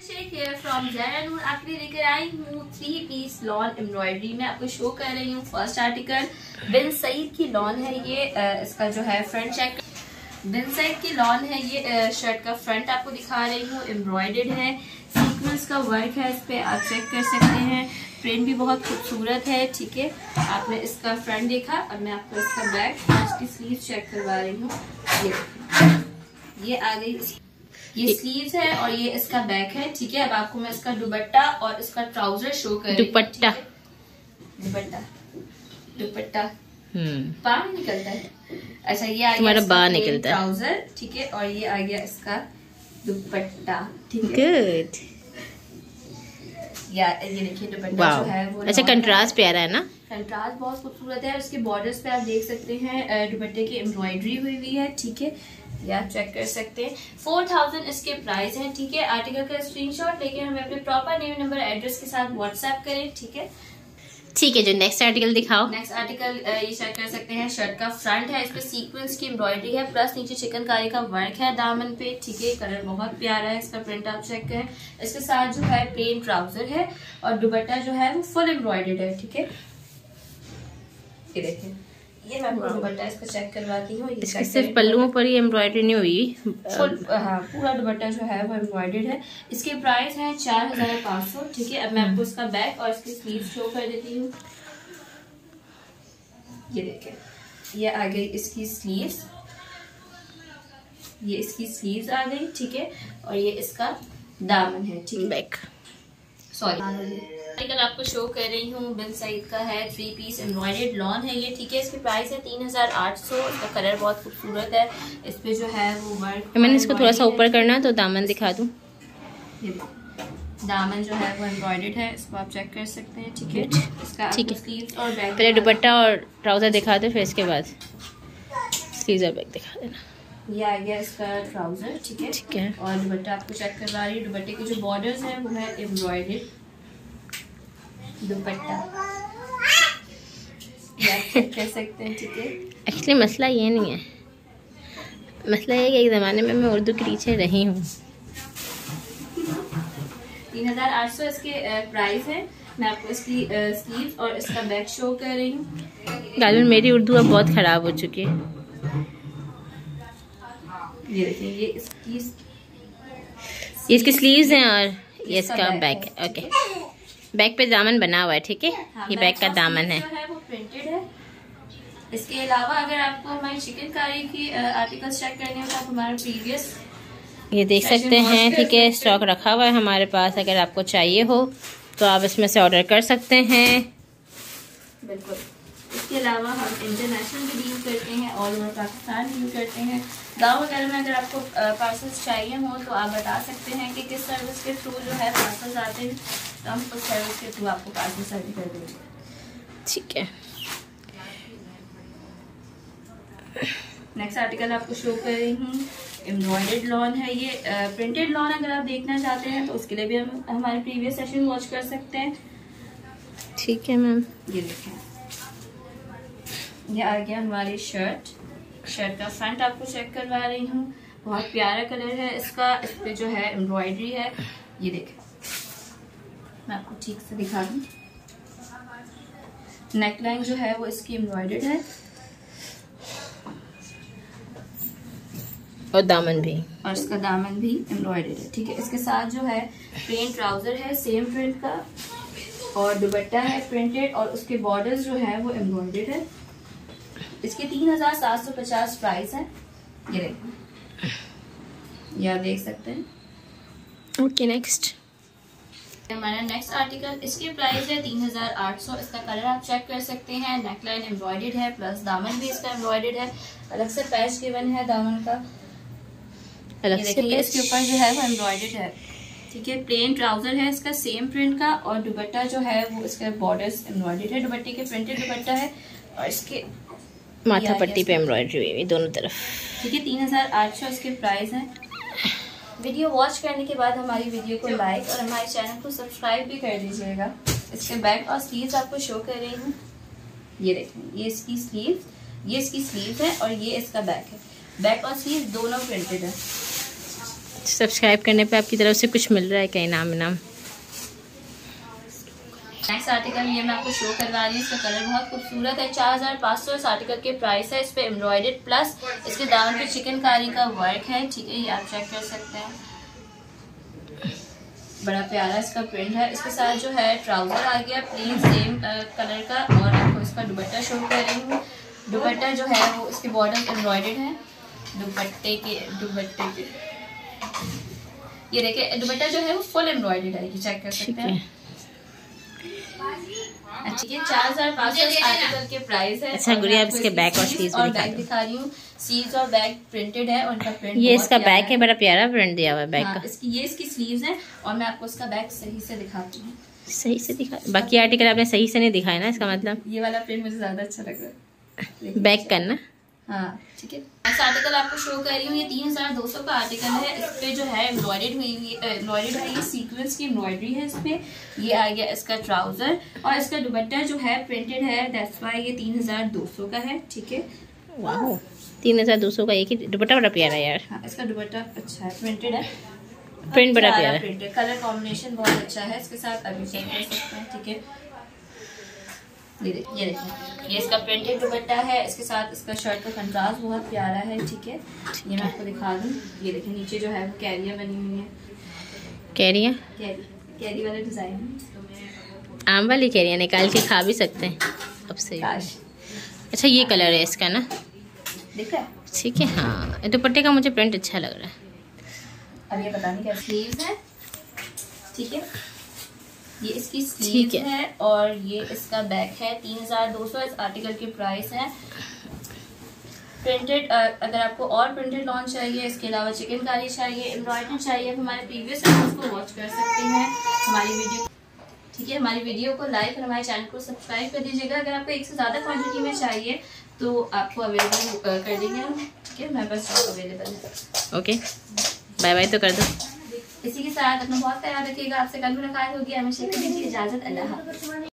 From ज़रा आपके लिए लेकर आई हूँ 3 पीस लॉन एम्ब्रॉयडरी में। आपको शो कर रही हूँ फर्स्ट आर्टिकल बिन सईद की लॉन है ये। इसका जो है फ्रंट चेक बिन सईद की लॉन है ये। शर्ट का फ्रंट आपको दिखा रही हूँ, एम्ब्रॉयडर्ड है, सीक्वेंस का वर्क है, इस पे आप चेक कर सकते हैं। प्रिंट भी बहुत खूबसूरत है। ठीक है, आपने इसका फ्रंट देखा, अब मैं आपको इसका बैक इसकी स्लीव चेक करवा रही हूँ। ये आ गई, ये स्लीव्स है और ये इसका बैक है। ठीक है, अब आपको मैं इसका दुपट्टा और इसका ट्राउजर शो कर रही हूँ। दुपट्टा बाहर निकलता है। अच्छा, ये आ गया बाहर निकलता है ट्राउजर। ठीक है, और ये आ गया इसका दुपट्टा। ठीक है, गुड। ये देखिए दुपट्टा जो है वो अच्छा कंट्रास्ट प्यारा है ना, कंट्रास्ट बहुत खूबसूरत है। उसके बॉर्डर्स पे आप देख सकते हैं दुपट्टे की एम्ब्रॉयडरी हुई हुई है। ठीक है, ये आप चेक कर सकते हैं। 4000 इसके प्राइस हैं। ठीक है, आर्टिकल का स्क्रीनशॉट लेके हमें अपने प्रॉपर नेम नंबर एड्रेस के साथ व्हाट्सएप करें। ठीक है, ठीक है। जो नेक्स्ट आर्टिकल दिखाओ। नेक्स्ट आर्टिकल ये चेक कर सकते हैं। शर्ट का फ्रंट है, इस पे सीक्वेंस की एम्ब्रॉयडरी है, प्लस नीचे चिकनकारी का वर्क है दामन पे। ठीक है, कलर बहुत प्यारा है, इसका प्रिंट आप चेक करें। इसके साथ जो है प्लेन ट्राउजर है और दुपट्टा जो है वो फुल एम्ब्रॉयडर्ड है। ठीक है, ये देखिए, ये मैं आपको दुपट्टा इसको चेक करवाती हूँ। इसके सिर्फ पल्लुओं पर ही एम्ब्रॉयडरी नहीं हुई, हाँ पूरा दुपट्टा जो है वो एम्ब्रॉयडर्ड है। इसके प्राइस है 4500। ठीक है, अब मैं आपको इसका बैक और इसकी स्लीव शो कर देती हूँ। ये देखिए, ये आ गई इसकी स्लीव्स, ये इसकी स्लीव्स आ गई। ठीक है, और ये इसका दामन है। ठीक है, बैक आर्टिकल आपको शो कर रही हूँ बिन सईद का है। 3 पीस एम्ब्रॉयडर्ड लॉन है ये। ठीक है, इसकी प्राइस है 3800। इसका कलर बहुत खूबसूरत है, इस पे जो है वो वर्क। मैंने इसको थोड़ा सा ऊपर करना तो दामन दिखा दूँ। दामन जो है वो एम्ब्रॉयडर्ड है, इसको आप चेक कर सकते हैं। ठीक है, इसका स्लीव्स और बैक, पहले दुपट्टा और ट्राउजर दिखा दो, फिर इसके बाद स्लीव्स और बैक दिखा देना। ये आ गया इसका ट्राउजर। ठीक है, ठीक है, और दुपट्टा आपको चेक करवा रही है। दुपट्टे के जो बॉर्डर्स हैं वो है एम्ब्रॉयडर्ड दुपट्टा, चेक कर सकते हैं। ठीक है, एक्चुअली मसला ये नहीं है, मसला ये कि एक ज़माने में मैं उर्दू की टीचर रही हूँ। 3800 इसके प्राइस है। मैं आपको इसकी स्लीव्स और इसका बैक शो कर रही हूँ। गालिन मेरी उर्दू अब बहुत ख़राब हो चुकी है। ये देखिए, ये इसकी स्लीव्स हैं और ये इसका बैक है। ओके, बैक पे दामन बना हुआ है। ठीक है, हाँ, ये बैक का दामन है, वो प्रिंटेड है। इसके अलावा अगर आपको हमारी चिकनकारी की आर्टिकल्स चेक करने हो तो आप हमारा प्रीवियस ये देख सकते हैं। ठीक है, स्टॉक रखा हुआ है हमारे पास, अगर आपको चाहिए हो तो आप इसमें से ऑर्डर कर सकते हैं। बिल्कुल, इसके अलावा हम इंटरनेशनल भी डील करते हैं, ऑल ओवर पाकिस्तान डील करते हैं। गाँव वगैरह में अगर आपको पार्सल्स चाहिए हो तो आप बता सकते हैं कि किस सर्विस के थ्रू जो है पार्सल्स आते हैं, तो हम उस सर्विस के थ्रू आपको पार्सल सर्व कर देंगे। ठीक है, नेक्स्ट आर्टिकल आपको शो कर रही हूँ। एम्ब्रॉयडर्ड लॉन है ये। प्रिंटेड लॉन अगर आप देखना चाहते हैं तो उसके लिए भी हम हमारे प्रीवियस सेशन वॉच कर सकते हैं। ठीक है मैम, ये देखें, ये आ गया हमारी शर्ट। शर्ट का फ्रंट आपको चेक करवा रही हूँ, बहुत प्यारा कलर है इसका, इस पे जो है एम्ब्रॉयडरी है। ये देखें, मैं आपको ठीक से दिखा दूँ। नेकलाइन जो है वो इसकी एम्ब्रॉयडर्ड है और दामन भी, और इसका दामन भी एम्ब्रॉयडर्ड है। ठीक है, इसके साथ जो है प्लेन ट्राउजर है सेम प्रिंट का, और दुपट्टा है प्रिंटेड, और उसके बॉर्डर्स जो है वो एम्ब्रॉयडर्ड है। इसके 3750 प्राइस है। ये देखो, ये आप देख सकते हैं। ओके, नेक्स्ट हमारा नेक्स्ट आर्टिकल, इसकी प्राइस है 3800। इसका कलर आप चेक कर सकते हैं। नेकलाइन एम्ब्रॉयडर्ड है, प्लस दामन भी इसका एम्ब्रॉयडर्ड है, अलग से पैच गिवन है दामन का, अलग से पैच इसके ऊपर जो है वो एम्ब्रॉयडर्ड है। ठीक है, प्लेन ट्राउजर है इसका सेम प्रिंट का, और दुपट्टा जो है वो इसका बॉर्डर्स एम्ब्रॉयडर्ड है। दुपट्टे के प्रिंटेड दुपट्टा है और इसके माथा पट्टी पे एम्ब्रॉयडरी हुई दोनों तरफ। ठीक है, 3800 इसके प्राइस हैं। वीडियो वॉच करने के बाद हमारी वीडियो को लाइक और हमारे चैनल को सब्सक्राइब भी कर दीजिएगा। इसके बैक और स्लीव्स आपको शो कर रही हूँ। ये देखें, ये इसकी स्लीव है और ये इसका बैक है। बैक और स्लीव दोनों प्रिंटेड है। सब्सक्राइब करने पे आपकी तरफ से कुछ मिल रहा है क्या, इनाम? नेक्स्ट आर्टिकल ये मैं आपको शो करवा रही हूँ। इसका कलर बहुत खूबसूरत है। 4500 इस आर्टिकल के प्राइस है। इस पे एम्ब्रॉयडर्ड प्लस इसके दामन पे चिकनकारी का वर्क है, ठीक है, ये आप चेक कर सकते हैं। बड़ा प्यारा इसका प्रिंट है। इसके साथ जो है ट्राउजर आ गया प्लेन सेम कलर का, और आपको इसका दुपट्टा शो कर रही हूँ। दुपट्टा जो है वो इसके बॉर्डर एम्ब्रॉयडर्ड है। दुपट्टे के ये देखिए, दुपट्टा जो है वो फुल एम्ब्रॉयडर्ड है, ये चेक कर सकते हैं। अच्छा, ये 4500 आर्टिकल के प्राइस है। अच्छा गुड़िया, आप इसके बैक और स्लीव्स और बैक दिखा रही हूँ। स्लीव्स और बैक प्रिंटेड है और इनका प्रिंट ये इसका बैक है, बड़ा प्यारा प्रिंट दिया हुआ है बैक का। ये इसकी स्लीव्स है और मैं आपको इसका बैक सही से दिखाती हूँ। सही से दिखा, बाकी आर्टिकल आपने सही से नहीं दिखाया ना, इसका मतलब ये वाला प्रिंट मुझे ज्यादा अच्छा लग रहा है बैक करना। हाँ ठीक है। नेक्स्ट आर्टिकल आपको शो कर रही हूँ। ये 3200 का आर्टिकल है। इस पे जो है एम्ब्रॉयडर्ड है, ये सीक्वेंस की एम्ब्रॉयडरी है इस पे। ये आ गया इसका ट्राउजर और इसका दुपट्टा जो है प्रिंटेड है, दैट्स व्हाई ये 3200 का है, ठीक है। वाह, 3200 का एक ही दुपट्टा, बड़ा प्यारा है यार। हाँ, इसका दुपट्टा अच्छा है, प्रिंटेड है, प्रिंट बड़ा प्यारा है, कलर कॉम्बिनेशन बहुत अच्छा है इसके साथ। अभी चेक कर सकते हैं, ठीक है। ये देखिए, ये इसका प्रिंटेड दुपट्टा है। इसके साथ इसका शर्ट का कंट्रास्ट बहुत प्यारा है, ठीक है। ये मैं आपको दिखा दूँ। ये देखिए नीचे जो है वो कैरियाँ बनी हुई है। कैरी वाला डिजाइन, आम वाली कैरियाँ निकाल के खा भी सकते हैं अब से। अच्छा, ये कलर है इसका ना, दिख रहा है? ठीक है। हाँ, दुपट्टे का मुझे प्रिंट अच्छा लग रहा है। अब ये पता नहीं क्या स्लीव्स है, ठीक है। ये इसकी स्लीव है और ये इसका बैक है। 3200 इस आर्टिकल की प्राइस है। प्रिंटेड, अगर आपको और प्रिंटेड लॉन्च चाहिए, इसके अलावा चिकनकारी चाहिए, एम्ब्रॉयडरी चाहिए, तो हमारे प्रीवियस वीडियोस को वॉच कर सकते हैं हमारी वीडियो, ठीक है। हमारी वीडियो को लाइक और हमारे चैनल को सब्सक्राइब कर दीजिएगा। अगर आपको एक से ज़्यादा क्वांटिटी में चाहिए तो आपको अवेलेबल कर देंगे हम, ठीक है। हमारे पास स्टॉक अवेलेबल है। ओके, बाय बाय तो कर दो। इसी के साथ अपना बहुत ख्याल रखिएगा। आपसे कल मुलाकात होगी। हमें शेयर दीजिए इजाज़त। अल्लाह हाफ़िज़।